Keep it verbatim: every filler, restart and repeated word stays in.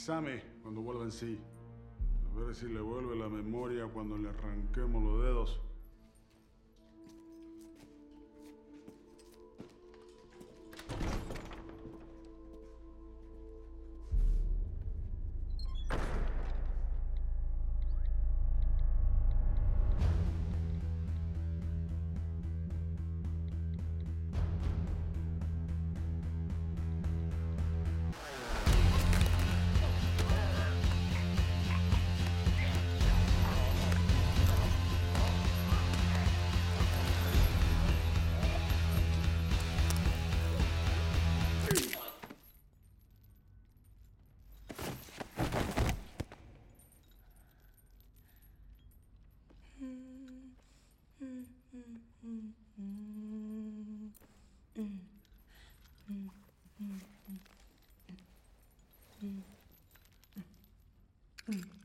Avísame cuando vuelva en sí. A ver si le vuelve la memoria cuando le arranquemos los dedos. Mm.